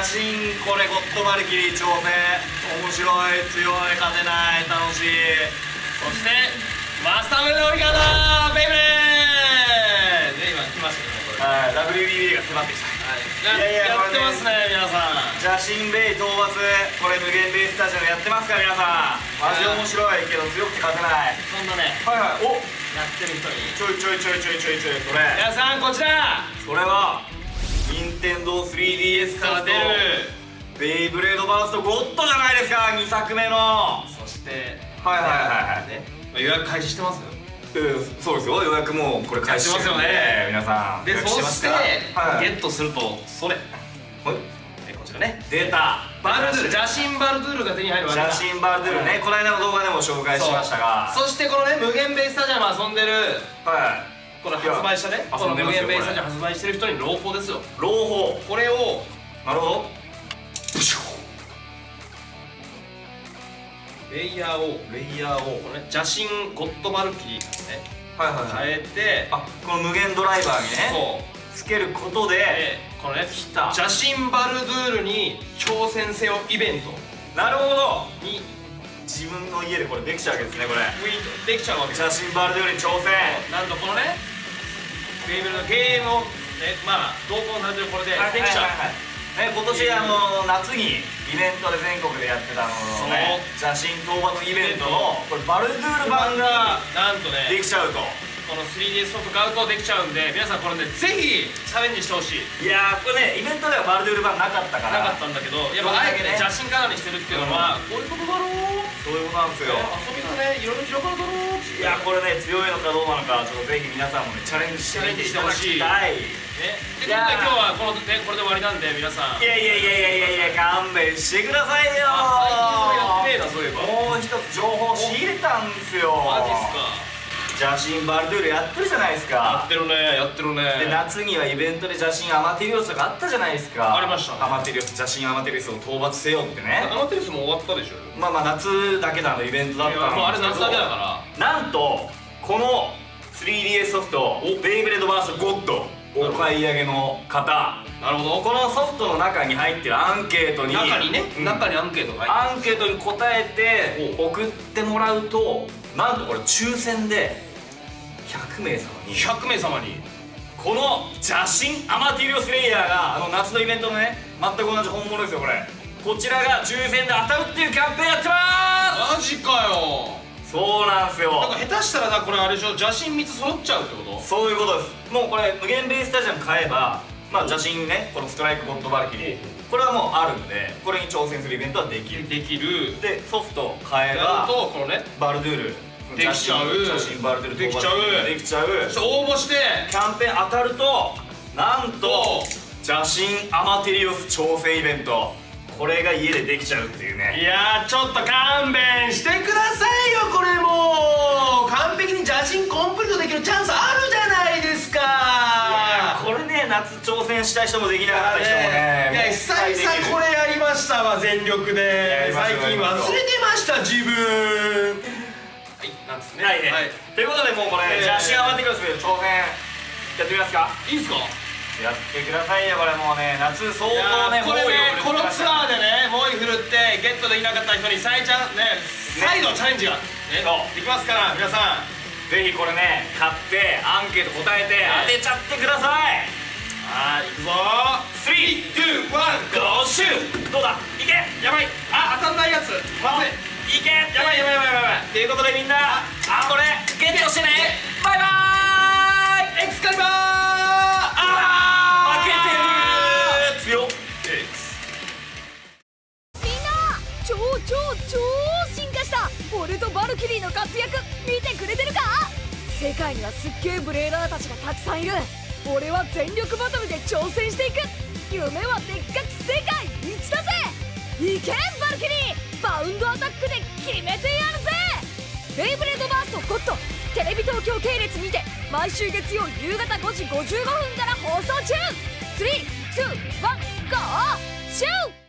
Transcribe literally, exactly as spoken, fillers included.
真これゴッドバルキリー挑戦面白い強い勝てない楽しい。 そしてマスタームのオリガーベイブレーで今来ましたね。 はい ダブリュービービー が迫ってきた。 いやいややってますね皆さん。 邪神ベイ討伐これ無限ベイスタジアムやってますか皆さん。マジ面白いけど強くて勝てない。 そんなねはいはいおやってる人にちょいちょいちょいちょいちょいちょいこれ皆さんこちらそれは任天堂 スリーディーエス から出るベイブレードバーストゴッドじゃないですかにさくめの。 そしてはいはいはいはいね予約開始してますよ。 そうですよ予約もうこれ開始してますよね皆さん。 でそしてゲットするとそれこちらね出たバルドゥール邪神バルドゥールが手に入るわけだ。 邪神バルドゥールねこの間の動画でも紹介しましたがそしてこのね無限ベイスタジアム遊んでるはいこの発売したねこの無限ベイスタジアム発売してる人に朗報ですよ。 朗報これをなるほどレイヤーをレイヤーをこのね邪神ゴッドバルキリーからねはいはいはい変えてあこの無限ドライバーにねそうつけることでこのね邪神バルドゥールに挑戦せよイベントなるほどに自分の家でこれできちゃうわけですねこれウィートできちゃうわけです。 邪神バルドゥールに挑戦なんとこのねベイブルのゲームをねまあ同梱されてるこれでできちゃう。 ね、今年あの夏にイベントで全国でやってたあのね邪神討伐イベントのこれバルドゥール版がなんとねできちゃうとこの スリーディーエス ソフト買うとできちゃうんで皆さんこれねぜひチャレンジしてほしい。 いやーこれねイベントではバルドゥール版なかったからなかったんだけどやっぱあえてね邪神カラーにしてるっていうのはこういうことだろうそういうことなんですよ。 遊びがねいろいろ広がるだろう。 いやこれね強いのかどうなのかちょっとぜひ皆さんもねチャレンジしてみていただきたい。 ね、で今回今日はこの、ね、これで終わりなんで皆さんいやいやいやいやいやいや勘弁してくださいよ。 最近それやってねえなそういえば。 もう一つ情報仕入れたんですよ。 マジっすか。 邪神バルドゥールやってるじゃないですか。 やってるねやってるね。 で夏にはイベントで邪神アマテリオスとかあったじゃないですか。 ありましたね。 アマテリオス邪神アマテリオスを討伐せよってね。 アマテリオスも終わったでしょ。 まあまあ夏だけなのイベントだったの。 もうあれ夏だけだから。 なんとこの スリーディーエス ソフトベイブレードバーストゴッドお買い上げの方なるほどこのソフトの中に入ってるアンケートに中にね、うん、中にアンケートが入ってるアンケートに答えて送ってもらうとなんとこれ抽選でひゃくめいさまにひゃくめいさまにこの邪神アマティリオスレイヤーがあの夏のイベントのね全く同じ本物ですよこれこちらが抽選で当たるっていうキャンペーンやってまーす。マジかよ。 そうなんですよ。 なんか下手したらなこれあれでしょ邪神みっつ揃っちゃうってこと。 そういうことです。もうこれ無限ベイスタジアム買えばまあ邪神ねこのストライクゴッドバルキリーこれはもうあるんでこれに挑戦するイベントはできるできるでソフト買えばとこのねバルドゥールできちゃう邪神バルドゥールできちゃうできちゃうそして応募してキャンペーン当たるとなんと邪神アマテリオス挑戦イベントこれが家でできちゃうっていうね。 いやーちょっと勘弁してくださいよこれもう完璧に邪神コンプリートできるチャンスあるじゃないですか。 いやこれね夏挑戦したい人もできなかった人もねいや久々これやりましたわ全力で最近忘れてました自分はいなんですねはいね、はい、ということでもうこれ邪神アマテリオスで挑戦やってみますか。 いいっすかやってくださいよこれもうね夏相当ねこれねこのツアーでね猛威振るってゲットできなかった人に再チャンね再度チャレンジがねできますから皆さんぜひこれね買ってアンケート答えて当てちゃってください。 はいいくぞースリー、ツー、ワン、ゴーシューどうだいけやばいあ当たんないやつまずいいけやばいやばいやばいやばいということでみんなあこれゲットしてねバイバーイエクスカリバー超超進化した俺とバルキリーの活躍見てくれてるか。世界にはすっげえブレーダーたちがたくさんいる。俺は全力バトルで挑戦していく。夢はでっかく世界一だぜ。いけバルキリーバウンドアタックで決めてやるぜ。ベイブレードバーストゴッドテレビ東京系列にて毎週月曜夕方ごじごじゅうごふんから放送中。スリー、ツー、ワン、ゴーシュー。